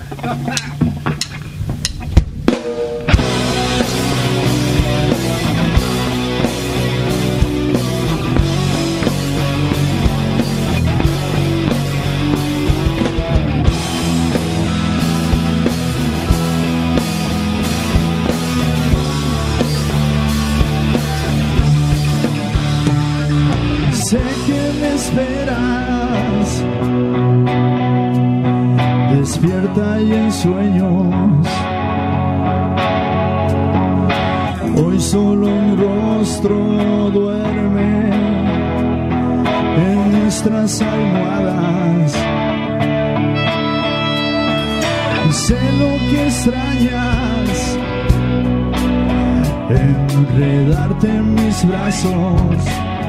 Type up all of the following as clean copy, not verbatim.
Sé que me esperas, despierta y en sueños. Hoy solo un rostro duerme en nuestras almohadas. Sé lo que extrañas, enredarte en mis brazos.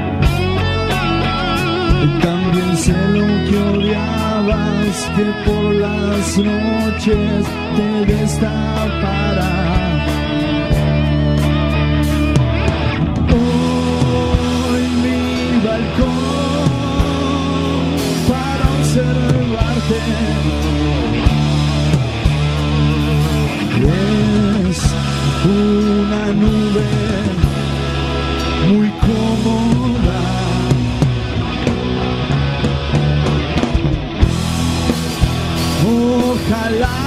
También sé lo que odiabas, que por las noches te destapara. Hoy mi balcón para observarte es una nube muy cómoda. Ojalá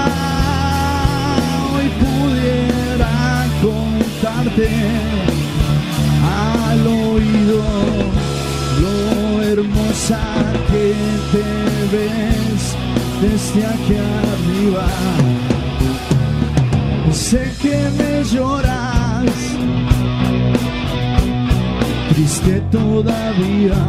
hoy pudiera contarte al oído lo hermosa que te ves desde aquí arriba. Sé que me lloras, triste todavía,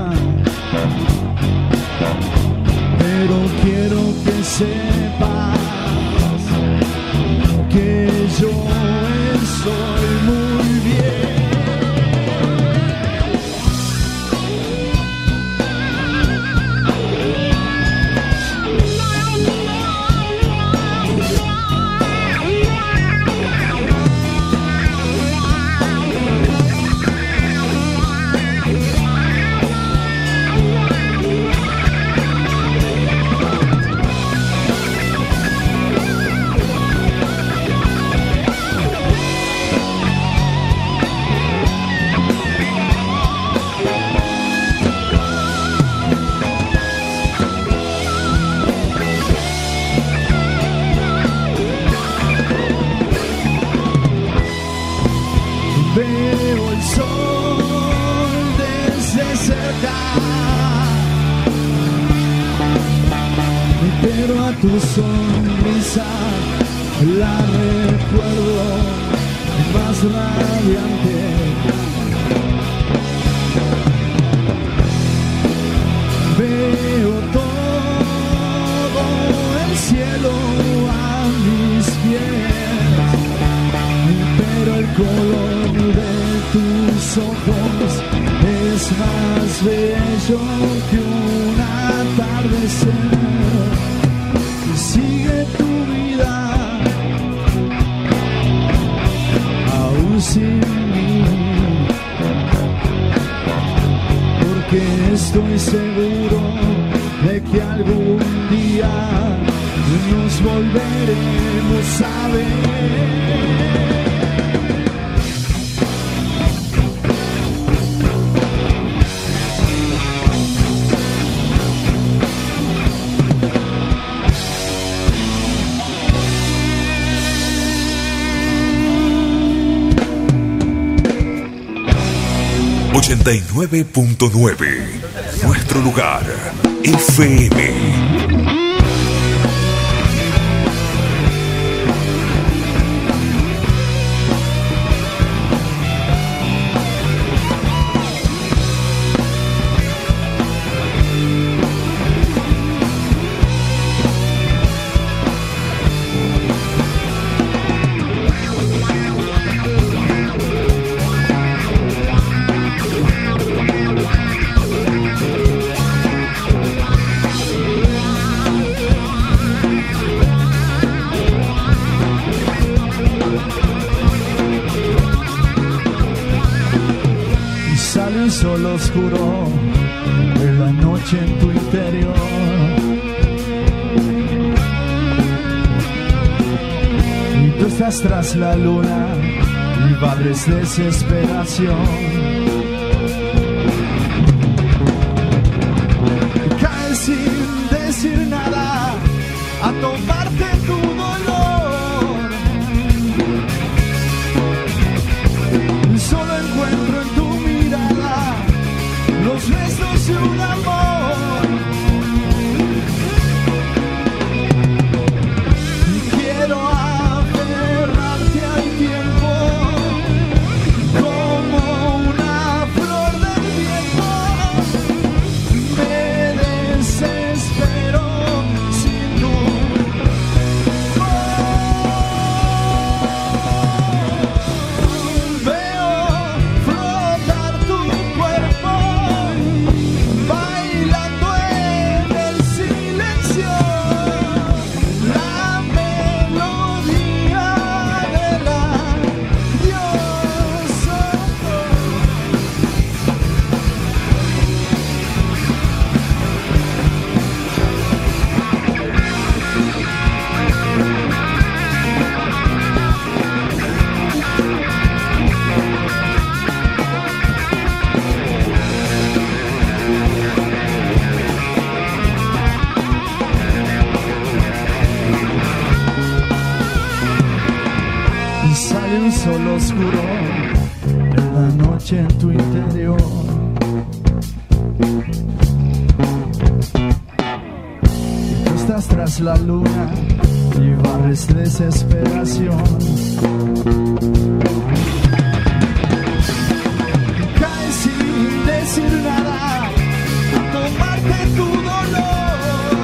pero quiero que sepas que yo estoy muy bien. Veo el sol desde cerca, pero a tu sonrisa la recuerdo más radiante. Veo todo el cielo a mis pies, pero el color de tus ojos es más bello que un atardecer. Sigue tu vida, aún sin mí, porque estoy seguro de que algún día nos volveremos a ver. 89.9, nuestro lugar, FM. Sale un sol oscuro de la noche en tu interior, cruzas tras la luna y barres desesperación. Caes sin decir nada a tomarte tu dolor. Solo encuentro en tu mirada los restos de un amor. Quiero aferrarte al tiempo como una flor del viento. Me desespero sin tu veo flotar tu cuerpo bailando en el silencio. La melodía de la diosa. Sale un sol oscuro en la noche en tu interior. Y tú estás tras la luna y barres desesperación. Caes sin decir nada a tomarte tu dolor.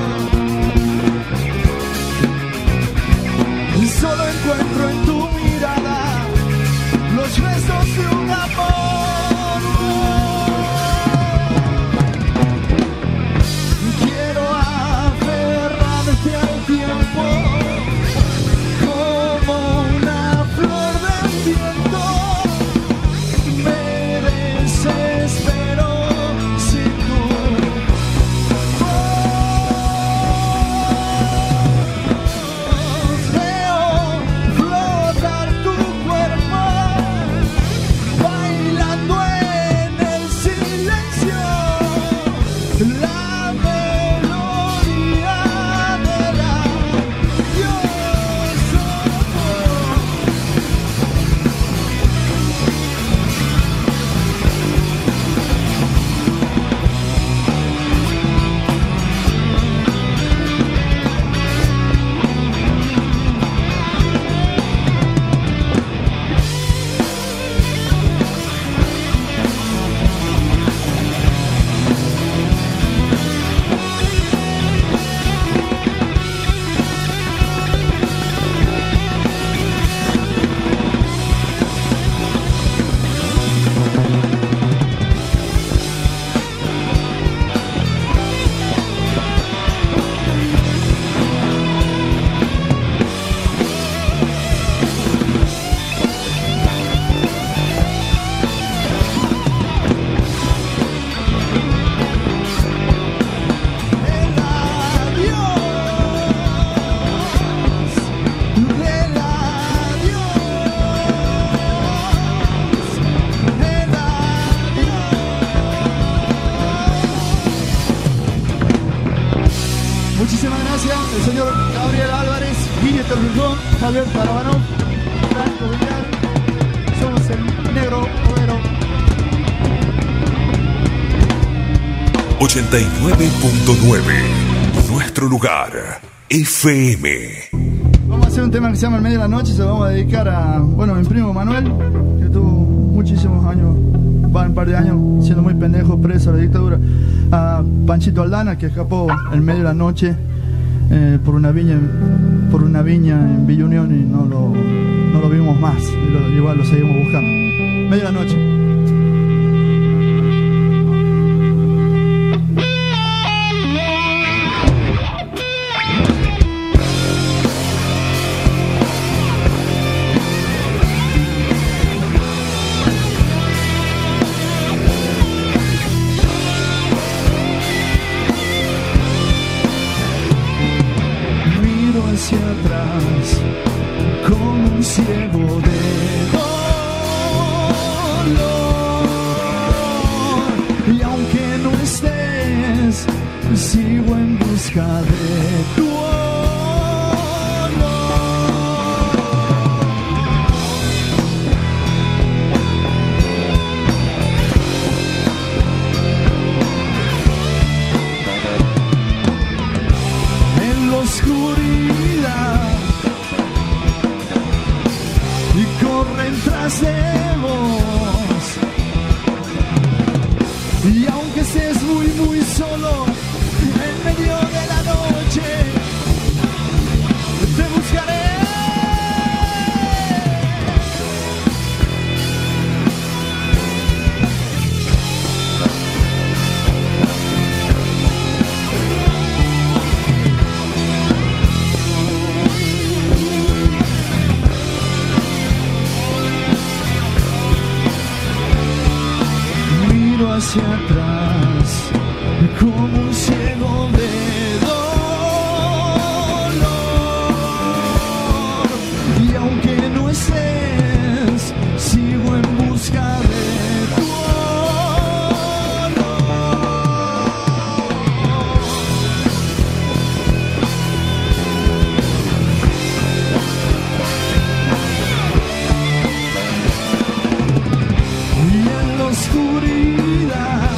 Y solo encuentro en tu mirada los restos de un amor. Quiero aferrarte al tiempo como una flor del viento. Me desespero sin tu voz. Veo flotar tu cuerpo bailando en el silencio. La melodía de la diosa. Muchísimas gracias, el señor Gabriel Álvarez, Guille Torrujón, Javier Tarabanov, Franco Villar. Somos el Negro Overo. 89.9. Nuestro lugar. FM. Vamos a hacer un tema que se llama El medio de la noche. Se lo vamos a dedicar a, bueno, mi primo Manuel, que tuvo muchísimos años, un par de años, siendo muy pendejo, preso de la dictadura. A Panchito Aldana, que escapó en medio de la noche por una viña en Villa Unión y no lo vimos más. Igual lo seguimos buscando. Medio de la noche. Hacia atrás como ciego de dolor. Y aunque no estés, sigo en busca de tu oscuridad y corren tras de vos. Y aunque estés muy muy solo en medio de la noche, te buscaré. Hacia atrás como un ciego de dolor. Y aunque no estés, sigo en busca de tu y en la oscuridad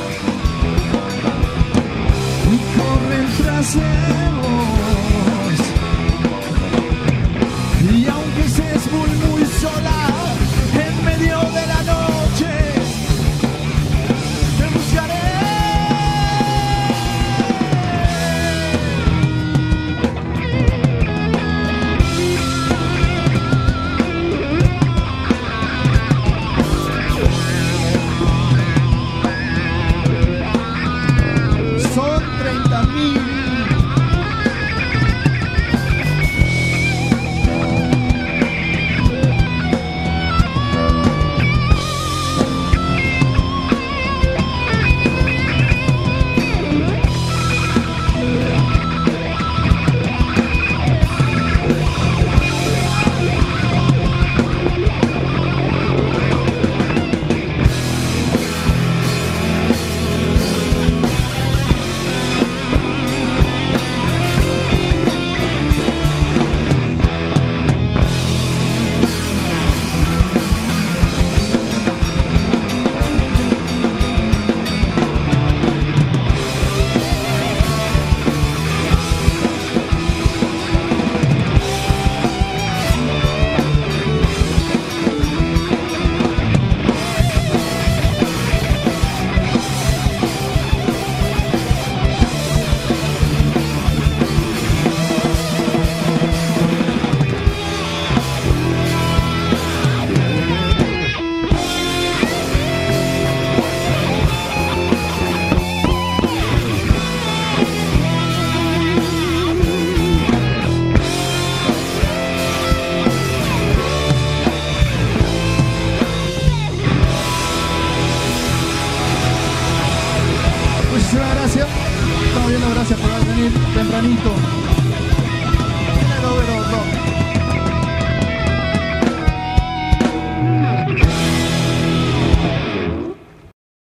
tras de vos. Y aunque estés muy muy sola en medio de la noche, te buscaré. Son 30.000. Muchísimas gracias. Estamos viendo, gracias por venir tempranito.